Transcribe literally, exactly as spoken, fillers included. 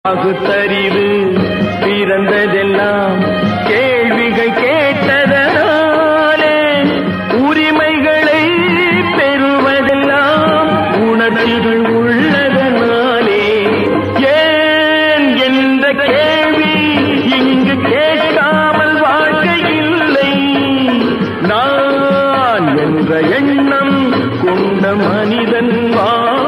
பகுத்தறிவு பிறந்ததெல்லாம் கேள்விகள் கேட்டதனாலே, உரிமைகளை பெறுவதெல்லாம் உணர்ச்சிகள் உள்ளதனாலே, ஏன் என்ற கேள்வி இங்கு கேட்காமல் வாழ்க்கை இல்லை. நான் என்ற எண்ணம் கொண்ட மனிதன் வா